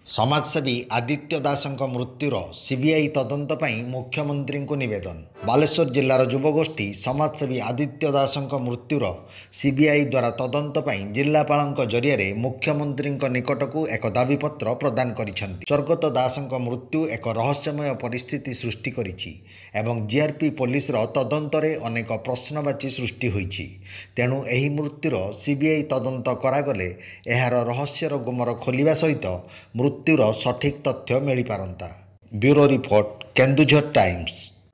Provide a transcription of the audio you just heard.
समाजसेवी आदित्य दासଙ୍କ मृत्युर सीबीआई तदंत ପାଇଁ मुख्यमंत्री निवेदन। बालेश्वर जिल्लार युवगोष्ठी समाजसेवी आदित्य दासଙ୍କ मृत्युर सीबीआई द्वारा तदंत ପାଇଁ जिल्लापालଙ୍କ जरिए मुख्यमंत्री निकटकू एक दाबीपत्र प्रदान करिसेंति। स्वर्गत दासଙ୍କ मृत्यु एक रहस्यमय परिस्थिति सृष्टि करिछि एवं जीआरपी पुलिस तदंतरे अनेक प्रश्नवाची सृष्टि होइछि। तेणु एही मृत्युर सीबीआई तदंत करागले एहार रहस्यर गुमर खोलिबा सहित मृत्युर सठिक तथ्य मिल पारंता। Bureau report, Keonjhar times.